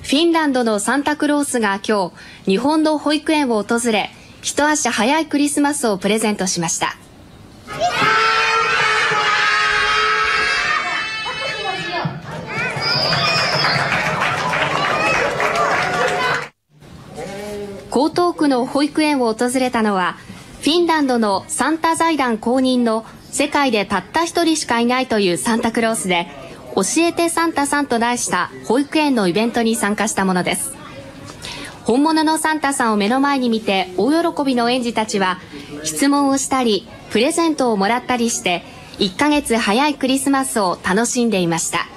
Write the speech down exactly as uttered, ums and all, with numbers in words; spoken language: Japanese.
フィンランドのサンタクロースが今日、日本の保育園を訪れ、一足早いクリスマスをプレゼントしました。江東区の保育園を訪れたのは、フィンランドのサンタ財団公認の世界でたった一人しかいないというサンタクロースで、教えてサンタさんと題した保育園のイベントに参加したものです。本物のサンタさんを目の前に見て大喜びの園児たちは、質問をしたりプレゼントをもらったりして、いっかげつ早いクリスマスを楽しんでいました。